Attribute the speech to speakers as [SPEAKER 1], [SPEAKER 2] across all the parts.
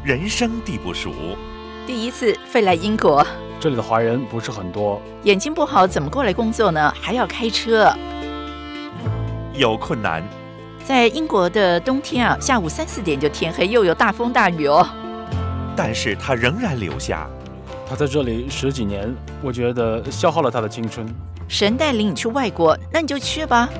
[SPEAKER 1] 人生地不熟。
[SPEAKER 2] 第一次飞来英国，
[SPEAKER 3] 这里的华人不是很多，
[SPEAKER 2] 眼睛不好怎么过来工作呢？还要开车，
[SPEAKER 1] 有困难。
[SPEAKER 2] 在英国的冬天啊，下午3、4点就天黑，又有大风大雨哦。
[SPEAKER 1] 但是他仍然留下。
[SPEAKER 3] 他在这里10几年，我觉得消耗了他的青春。
[SPEAKER 2] 神带领你去外国，那你就去吧。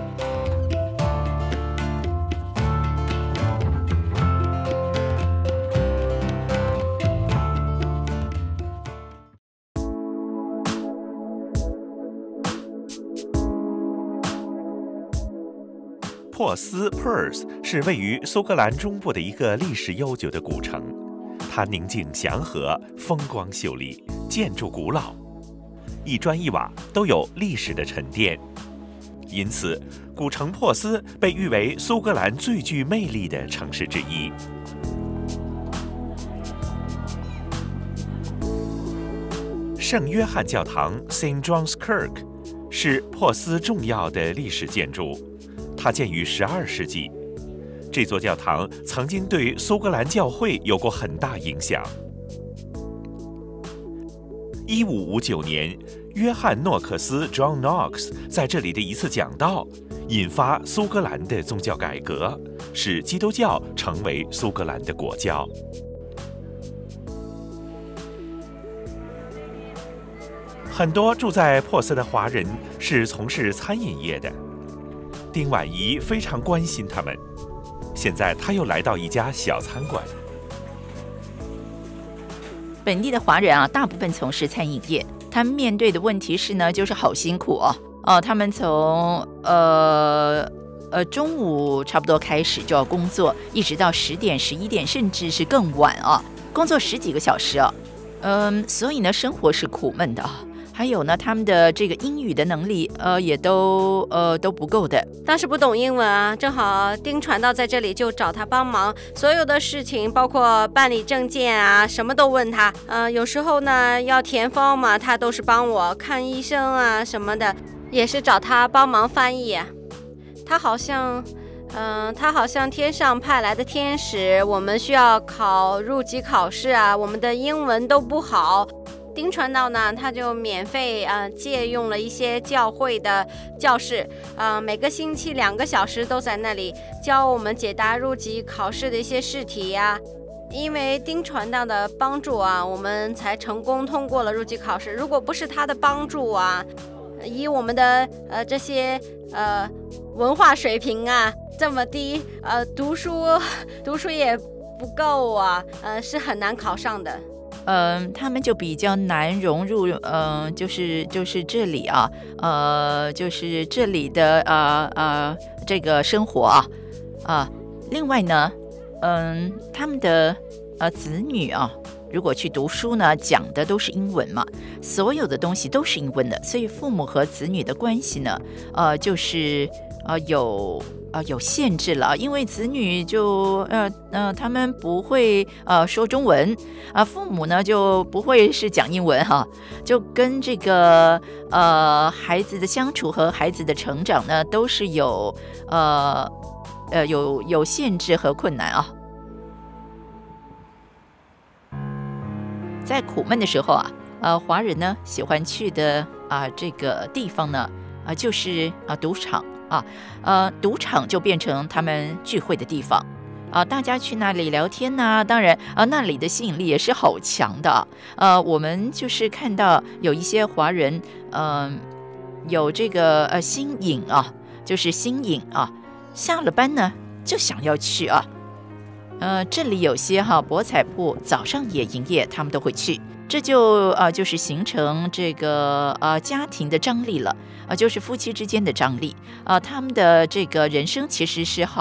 [SPEAKER 1] 珀斯 Perth 是位于苏格兰中部的一个历史悠久的古城，它宁静祥和，风光秀丽，建筑古老，一砖一瓦都有历史的沉淀，因此古城珀斯被誉为苏格兰最具魅力的城市之一。圣约翰教堂 St. John's Kirk 是珀斯重要的历史建筑，它建于12世纪。这座教堂曾经对苏格兰教会有过很大影响。1559年，约翰诺克斯 John Knox 在这里的一次讲道，引发苏格兰的宗教改革，使基督教成为苏格兰的国教。很多住在珀斯的华人是从事餐饮业的，丁婉仪非常关心他们。现在他又来到一家小餐馆。
[SPEAKER 2] 本地的华人啊，大部分从事餐饮业，他们面对的问题是呢，就是好辛苦哦。他们从中午差不多开始就要工作，一直到10点、11点，甚至是更晚啊，工作10几个小时啊。所以呢，生活是苦闷的啊。还有呢，他们的这个英语的能力，也都不够的。
[SPEAKER 4] 当时不懂英文啊，正好丁传道在这里，就找他帮忙，所有的事情，包括办理证件啊，什么都问他。有时候呢要填 form 嘛，他都是帮我看医生啊什么的，也是找他帮忙翻译啊。他好像天上派来的天使，我们需要考入籍考试啊，我们的英文都不好。丁传道呢，他就免费借用了一些教会的教室，每个星期2个小时都在那里教我们解答入籍考试的一些试题呀。因为丁传道的帮助啊，我们才成功通过了入籍考试。如果不是他的帮助啊，以我们的这些文化水平啊这么低，读书也不够啊，是很难考上的。
[SPEAKER 2] 他们就比较难融入，就是这里啊，就是这里的这个生活啊，另外呢，他们的子女啊，如果去读书呢，讲的都是英文嘛，所有的东西都是英文的，所以父母和子女的关系呢，就是有限制了，因为子女就他们不会说中文父母呢就不会是讲英文就跟这个孩子的相处和孩子的成长呢都是有限制和困难啊。在苦闷的时候华人呢喜欢去的这个地方呢就是赌场。赌场就变成他们聚会的地方大家去那里聊天当然那里的吸引力也是好强的我们就是看到有一些华人有这个新颖就是新颖下了班呢就想要去这里有些博彩铺早上也营业，他们都会去，这就是形成这个家庭的张力了就是夫妻之间的张力他们的这个人生其实是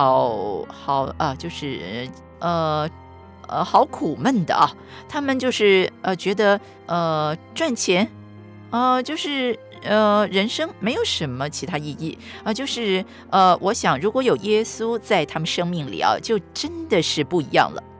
[SPEAKER 2] 就是好苦闷的他们就是觉得赚钱就是人生没有什么其他意义就是我想如果有耶稣在他们生命里就真的是不一样了。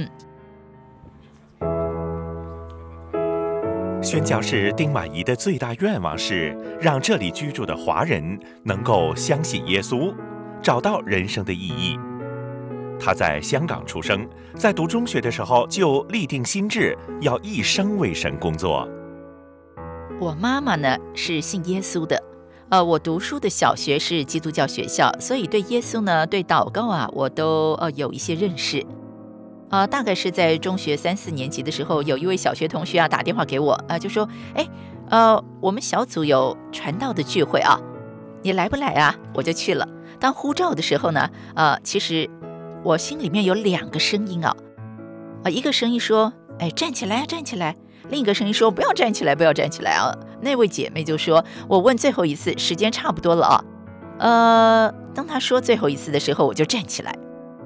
[SPEAKER 1] 宣教士丁婉仪的最大愿望是让这里居住的华人能够相信耶稣，找到人生的意义。 他在香港出生，在读中学的时候就立定心志，要一生为神工作。
[SPEAKER 2] 我妈妈呢是信耶稣的，我读书的小学是基督教学校，所以对耶稣呢、对祷告啊，我都有一些认识。大概是在中学3、4年级的时候，有一位小学同学打电话给我就说，我们小组有传道的聚会你来不来啊？我就去了。当呼召的时候呢，其实我心里面有2个声音一个声音说，站起来，站起来；另一个声音说，不要站起来，不要站起来那位姐妹就说，我问最后一次，时间差不多了当她说最后一次的时候，我就站起来。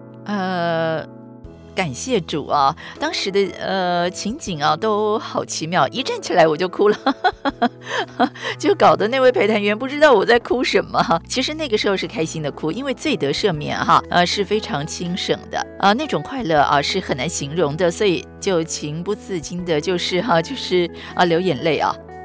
[SPEAKER 2] 感谢主当时的情景都好奇妙，一站起来我就哭了就搞得那位陪谈员不知道我在哭什么。其实那个时候是开心的哭，因为罪得赦免是非常轻省的那种快乐是很难形容的，所以就情不自禁的就是流眼泪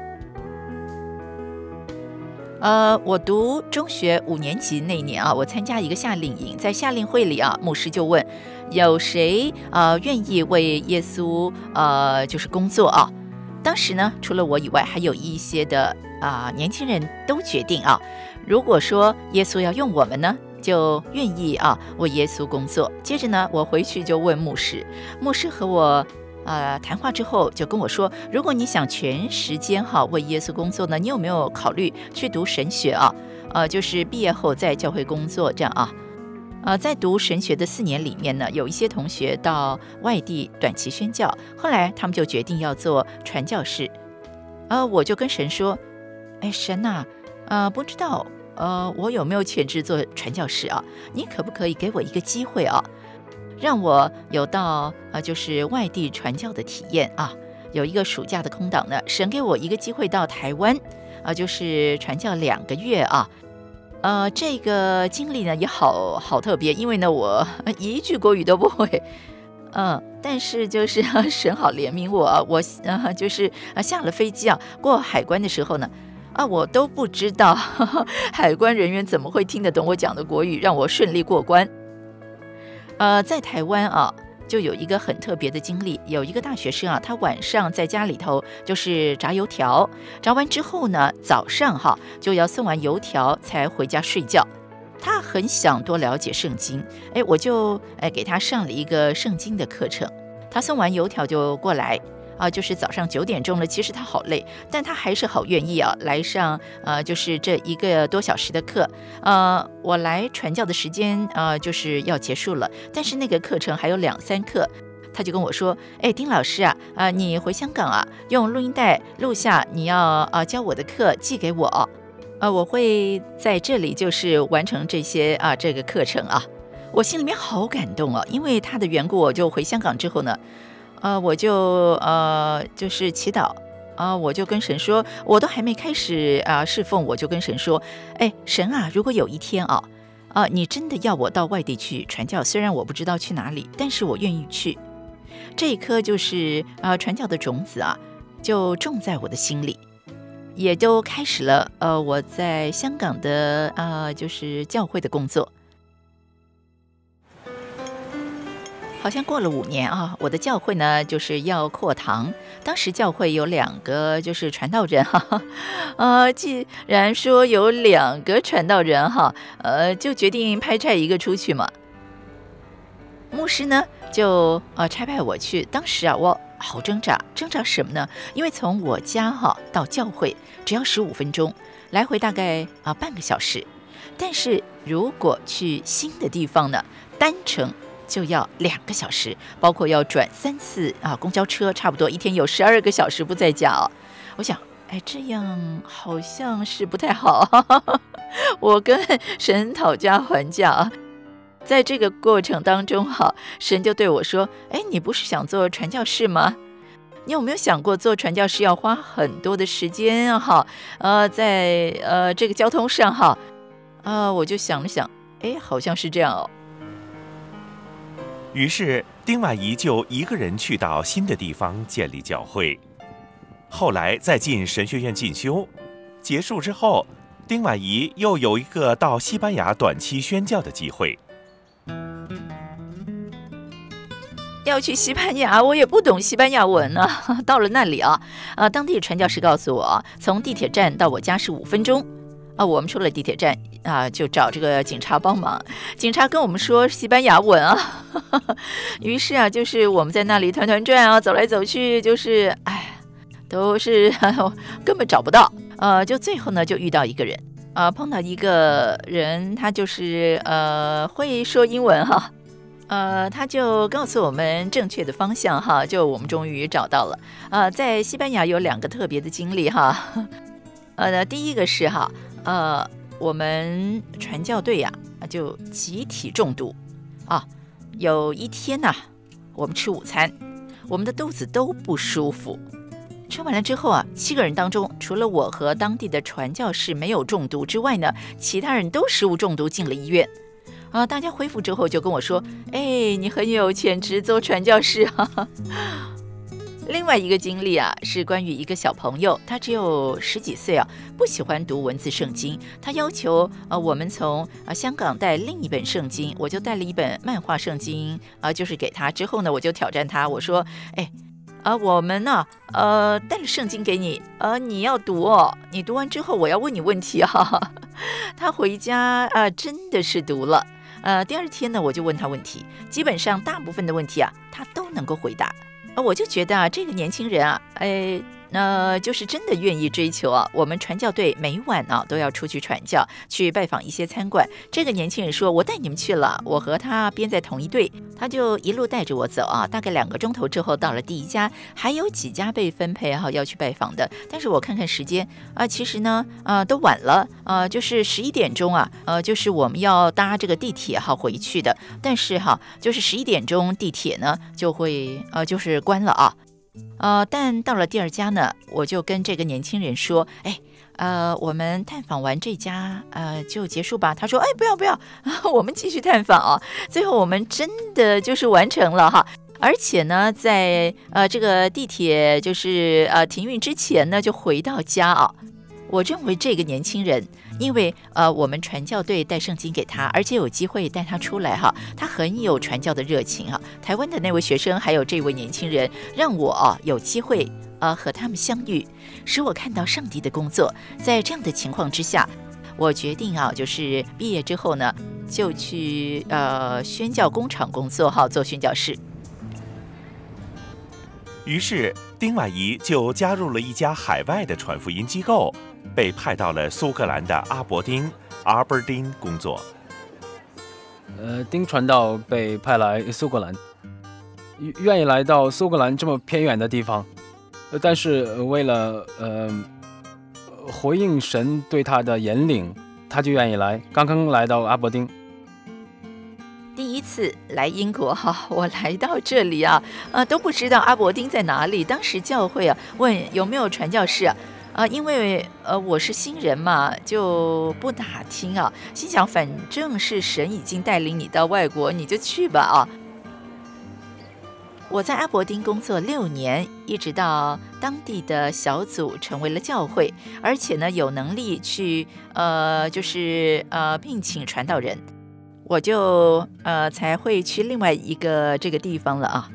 [SPEAKER 2] 我读中学5年级那年我参加一个夏令营，在夏令会里牧师就问有谁愿意为耶稣就是工作当时呢，除了我以外，还有一些的年轻人都决定如果说耶稣要用我们呢，就愿意为耶稣工作。接着呢，我回去就问牧师，牧师和我谈话之后就跟我说，如果你想全时间为耶稣工作呢，你有没有考虑去读神学就是毕业后在教会工作这样在读神学的4年里面呢，有一些同学到外地短期宣教，后来他们就决定要做传教士我就跟神说，神不知道我有没有潜质做传教士你可不可以给我一个机会让我有到就是外地传教的体验有一个暑假的空档呢，神给我一个机会到台湾就是传教2个月这个经历呢也好特别，因为呢我一句国语都不会但是就是神好怜悯我就是下了飞机过海关的时候呢我都不知道海关人员怎么会听得懂我讲的国语，让我顺利过关。在台湾就有一个很特别的经历，有一个大学生他晚上在家里头就是炸油条，炸完之后呢，早上就要送完油条才回家睡觉。他很想多了解圣经，我就给他上了一个圣经的课程。他送完油条就过来就是早上9点钟了，其实他好累，但他还是好愿意来上就是这1个多小时的课。我来传教的时间就是要结束了，但是那个课程还有2、3课。他就跟我说，丁老师你回香港用录音带录下你要教我的课寄给我我会在这里就是完成这些这个课程我心里面好感动因为他的缘故，我就回香港之后呢我就是祈祷我就跟神说，我都还没开始侍奉，我就跟神说，神如果有一天你真的要我到外地去传教，虽然我不知道去哪里，但是我愿意去。这一颗就是传教的种子就种在我的心里，也都开始了我在香港的就是教会的工作。好像过了5年我的教会呢就是要扩堂，当时教会有2个就是传道人既然说有2个传道人就决定派差一个出去嘛。牧师呢就差派我去，当时我好挣扎什么呢？因为从我家到教会只要15分钟，来回大概半个小时，但是如果去新的地方呢，单程就要2个小时，包括要转3次公交车，差不多一天有12个小时不在家我想这样好像是不太好我跟神讨价还价在这个过程当中神就对我说，你不是想做传教士吗？你有没有想过做传教士要花很多的时间在这个交通上我就想了想，好像是这样
[SPEAKER 1] 于是丁婉仪就一个人去到新的地方建立教会，后来再进神学院进修。结束之后，丁婉仪又有一个到西班牙短期宣教的机会。
[SPEAKER 2] 要去西班牙，我也不懂西班牙文啊。到了那里啊，当地传教士告诉我，从地铁站到我家是5分钟。我们出了地铁站就找这个警察帮忙。警察跟我们说西班牙文啊，于是就是我们在那里团团转啊，走来走去，就是都是根本找不到。就最后呢，就遇到一个人碰到一个人，他就是会说英文哈。他就告诉我们正确的方向哈，就我们终于找到了。在西班牙有2个特别的经历哈。第一个是我们传教队就集体中毒有一天我们吃午餐，我们的肚子都不舒服。吃完了之后7个人当中，除了我和当地的传教士没有中毒之外呢，其他人都食物中毒进了医院。大家恢复之后就跟我说，你很有潜质做传教士另外一个经历是关于一个小朋友，他只有10几岁不喜欢读文字圣经，他要求我们从香港带另一本圣经，我就带了一本漫画圣经就是给他。之后呢，我就挑战他，我说我们带了圣经给你，你要读你读完之后我要问你问题他回家真的是读了。第2天呢，我就问他问题，基本上大部分的问题他都能够回答。我就觉得这个年轻人就是真的愿意追求我们传教队每晚都要出去传教，去拜访一些餐馆。这个年轻人说，我带你们去了，我和他编在同一队，他就一路带着我走大概2个钟头之后到了第1家，还有几家被分配要去拜访的。但是我看看时间其实呢都晚了就是11点钟就是我们要搭这个地铁回去的，但是就是11点钟地铁呢就会就是关了但到了第2家呢，我就跟这个年轻人说，我们探访完这家就结束吧。他说，不要我们继续探访最后我们真的就是完成了而且呢，在这个地铁就是停运之前呢，就回到家我认为这个年轻人，因为我们传教队带圣经给他，而且有机会带他出来他很有传教的热情台湾的那位学生还有这位年轻人，让我有机会和他们相遇，使我看到上帝的工作。在这样的情况之下，我决定就是毕业之后呢，就去宣教工厂工作做宣教士。
[SPEAKER 1] 于是丁婉仪就加入了一家海外的传福音机构，被派到了苏格兰的阿伯丁 Aberdeen 工作。
[SPEAKER 3] 丁传道被派来苏格兰，愿意来到苏格兰这么偏远的地方，但是为了回应神对他的引领，他就愿意来。刚刚来到阿伯丁。
[SPEAKER 2] 第一次来英国我来到这里都不知道阿伯丁在哪里。当时教会问有没有传教士因为我是新人嘛，就不打听心想反正是神已经带领你到外国，你就去吧我在阿伯丁工作6年，一直到当地的小组成为了教会，而且呢有能力去就是聘请传道人，我就才会去另外一个这个地方了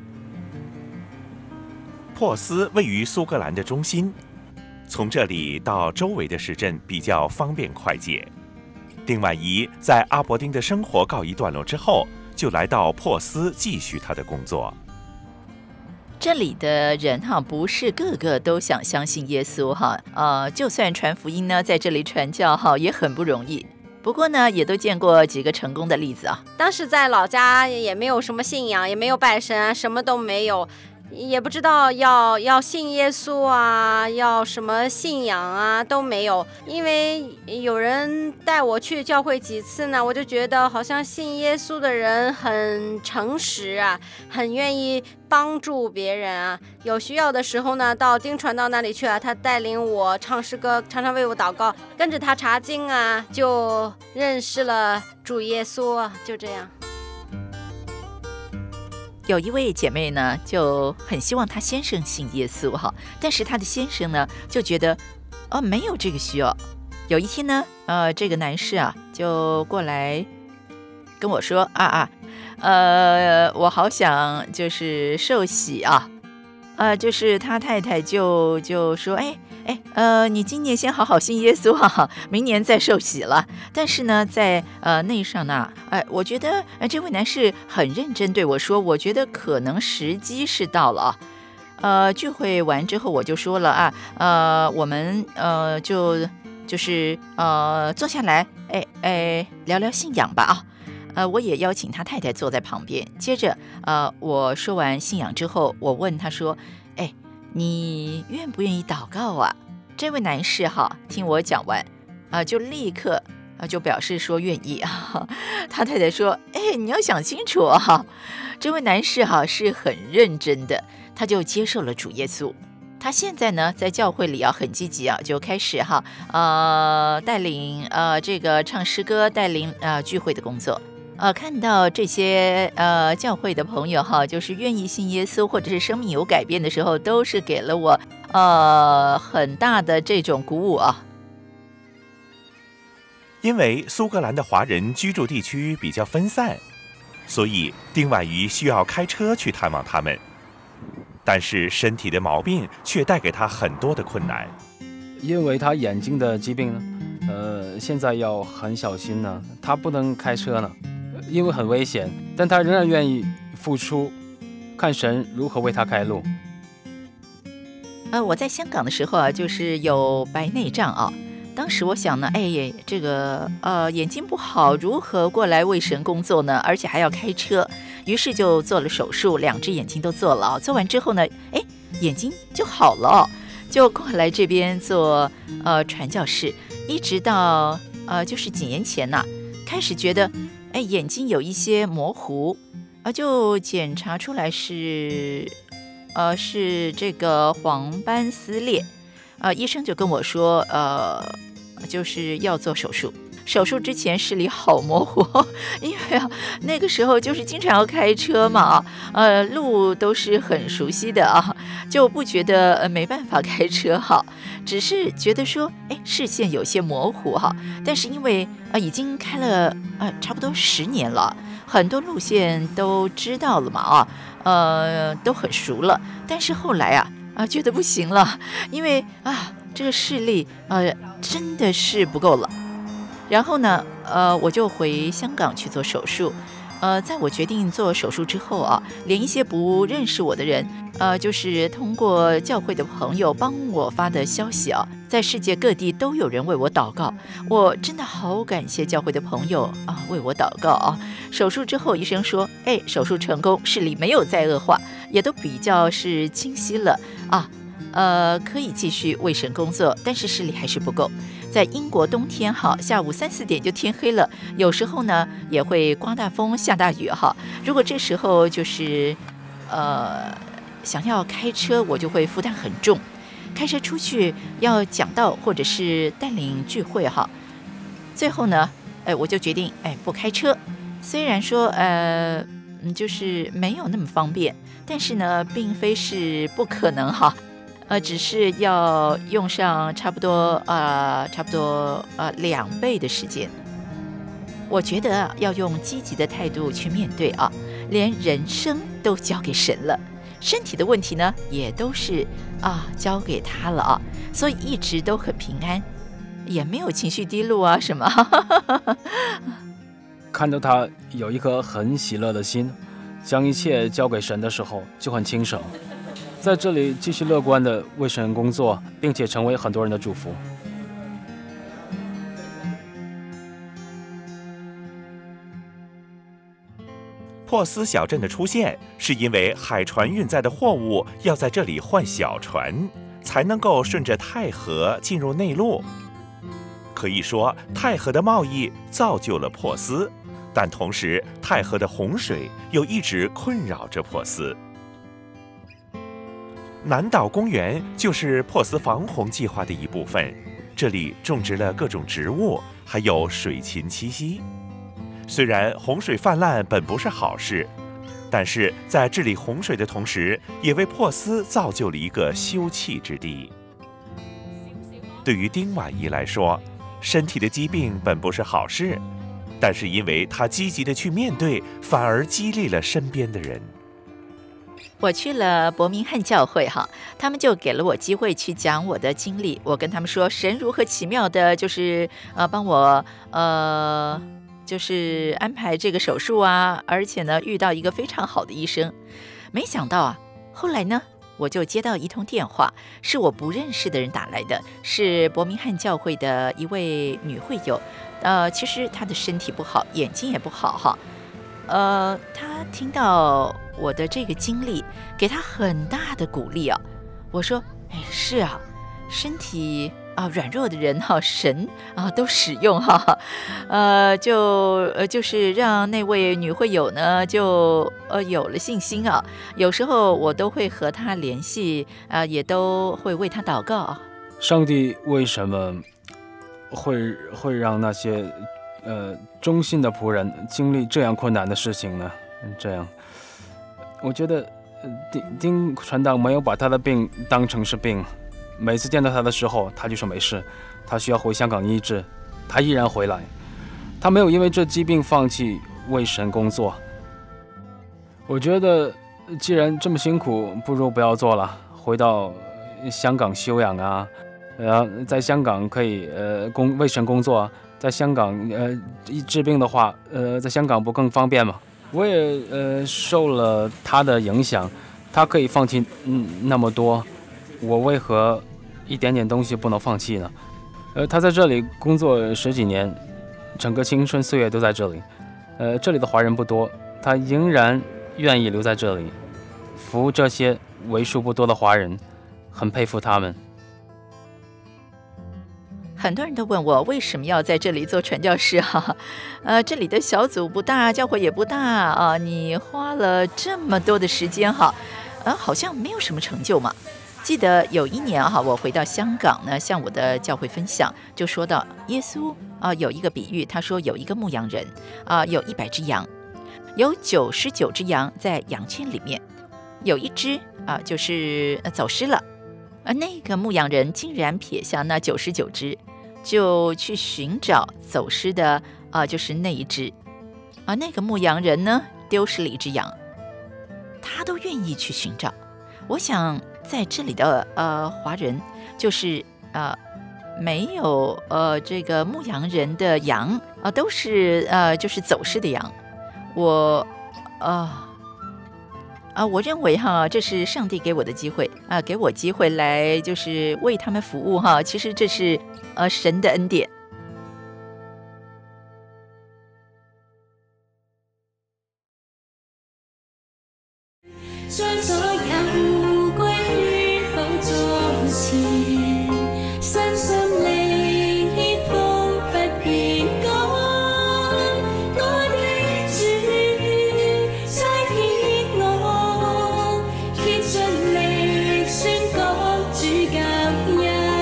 [SPEAKER 1] 珀斯位于苏格兰的中心，从这里到周围的市镇比较方便快捷。丁婉仪在阿伯丁的生活告一段落之后，就来到珀斯继续他的工作。
[SPEAKER 2] 这里的人不是个个都想相信耶稣就算传福音呢，在这里传教也很不容易。不过呢，也都见过几个成功的例子
[SPEAKER 4] 当时在老家也没有什么信仰，也没有拜神什么都没有，也不知道要信耶稣要什么信仰都没有。因为有人带我去教会几次呢，我就觉得好像信耶稣的人很诚实很愿意帮助别人有需要的时候呢，到丁传道那里去他带领我唱诗歌，常常为我祷告，跟着他查经就认识了主耶稣就这样。
[SPEAKER 2] 有一位姐妹呢，就很希望她先生信耶稣但是她的先生呢，就觉得没有这个需要。有一天呢，这个男士就过来跟我说我好想就是受洗啊，就是他太太就说，你今年先好好信耶稣啊，明年再受洗了。但是呢，在那一刹那，我觉得这位男士很认真对我说，我觉得可能时机是到了啊。聚会完之后，我就说了啊，我们就是坐下来，聊聊信仰吧啊。我也邀请他太太坐在旁边。接着，我说完信仰之后，我问他说：“你愿不愿意祷告啊？”这位男士听我讲完，就立刻就表示说愿意啊。他太太说：“你要想清楚啊。”这位男士是很认真的，他就接受了主耶稣。他现在呢，在教会里很积极就开始带领这个唱诗歌，带领聚会的工作。看到这些教会的朋友就是愿意信耶稣或者是生命有改变的时候，都是给了我很大的这种鼓舞啊。
[SPEAKER 1] 因为苏格兰的华人居住地区比较分散，所以丁婉瑜需要开车去探望他们。但是身体的毛病却带给他很多的困难。
[SPEAKER 3] 因为他眼睛的疾病呢，现在要很小心呢，他不能开车呢，因为很危险，但他仍然愿意付出，看神如何为他开路。
[SPEAKER 2] 我在香港的时候就是有白内障当时我想呢，这个眼睛不好，如何过来为神工作呢？而且还要开车，于是就做了手术，2只眼睛都做了。做完之后呢，眼睛就好了，就过来这边做传教士，一直到就是几年前开始觉得眼睛有一些模糊，就检查出来是这个黄斑撕裂。医生就跟我说，就是要做手术。手术之前视力好模糊，因为那个时候就是经常要开车嘛，路都是很熟悉的就不觉得没办法开车只是觉得说，视线有些模糊但是因为已经开了差不多10年了，很多路线都知道了嘛都很熟了。但是后来觉得不行了，因为这个视力真的是不够了。然后呢，我就回香港去做手术。在我决定做手术之后连一些不认识我的人，就是通过教会的朋友帮我发的消息在世界各地都有人为我祷告。我真的好感谢教会的朋友为我祷告手术之后，医生说，手术成功，视力没有再恶化，也都比较是清晰了可以继续为神工作，但是视力还是不够。在英国冬天下午3、4点就天黑了，有时候呢也会刮大风、下大雨如果这时候就是想要开车，我就会负担很重。开车出去要讲道或者是带领聚会最后呢，我就决定不开车。虽然说就是没有那么方便，但是呢，并非是不可能只是要用上差不多2倍的时间。我觉得要用积极的态度去面对连人生都交给神了，身体的问题呢也都是交给他了所以一直都很平安，也没有情绪低落什么
[SPEAKER 3] 看到他有一颗很喜乐的心，将一切交给神的时候就很轻省。在这里继续乐观的为神工作，并且成为很多人的祝福。
[SPEAKER 1] 珀斯小镇的出现是因为海船运载的货物要在这里换小船，才能够顺着泰河进入内陆。可以说，泰河的贸易造就了珀斯，但同时泰河的洪水又一直困扰着珀斯。南岛公园就是珀斯防洪计划的一部分，这里种植了各种植物，还有水禽栖息。虽然洪水泛滥本不是好事，但是在治理洪水的同时，也为珀斯造就了一个休憩之地。对于丁婉仪来说，身体的疾病本不是好事， 但是因为他积极的去面对，反而激励了身边的人。
[SPEAKER 2] 我去了伯明翰教会哈，他们就给了我机会去讲我的经历。我跟他们说，神如何奇妙的，就是帮我就是安排这个手术啊，而且呢遇到一个非常好的医生。没想到啊，后来呢我就接到一通电话，是我不认识的人打来的，是伯明翰教会的一位女会友。其实她的身体不好，眼睛也不好哈。她听到我的这个经历，给她很大的鼓励啊。我说，哎，是啊，身体软弱的人哈，神都使用哈，就是让那位女会友呢就有了信心啊。有时候我都会和她联系也都会为她祷告。
[SPEAKER 3] 上帝为什么会让那些忠心的仆人经历这样困难的事情呢？这样，我觉得丁传道没有把他的病当成是病。每次见到他的时候，他就说没事，他需要回香港医治，他依然回来。他没有因为这疾病放弃为神工作。我觉得既然这么辛苦，不如不要做了，回到香港休养啊，在香港可以为神工作，在香港治病的话，在香港不更方便吗？我也受了他的影响，他可以放弃那么多，我为何一点点东西不能放弃呢？他在这里工作10几年，整个青春岁月都在这里。这里的华人不多，他仍然愿意留在这里，服务这些为数不多的华人，很佩服他们。
[SPEAKER 2] 很多人都问我为什么要在这里做传教士哈，这里的小组不大，教会也不大啊，你花了这么多的时间哈，好像没有什么成就嘛。记得有一年哈，我回到香港呢，向我的教会分享，就说到耶稣有一个比喻，他说有一个牧羊人有100只羊，有99只羊在羊圈里面，有一只就是走失了，那个牧羊人竟然撇下那99只，就去寻找走失的就是那一只那个牧羊人呢丢失了1只羊，他都愿意去寻找。我想在这里的华人就是没有这个牧羊人的羊都是就是走失的羊。我认为哈，这是上帝给我的机会给我机会来就是为他们服务哈。其实这是神的恩典。
[SPEAKER 5] 將所有歸於寶座前，身心靈獻福不變改。我的主差遣我，竭盡力宣講主救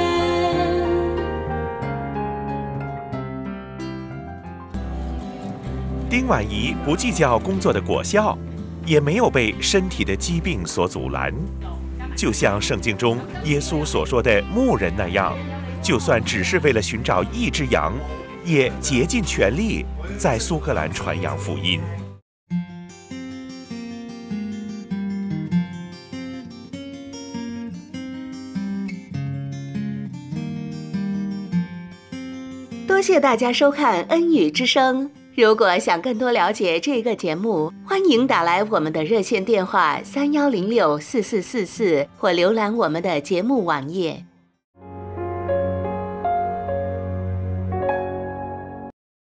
[SPEAKER 5] 恩。
[SPEAKER 1] 丁婉仪不计较工作的果效，也没有被身体的疾病所阻拦，就像圣经中耶稣所说的牧人那样，就算只是为了寻找1只羊，也竭尽全力在苏格兰传扬福音。
[SPEAKER 6] 多谢大家收看恩语之声。如果想更多了解这个节目，欢迎打来我们的热线电话31064444，或浏览我们的节目网页。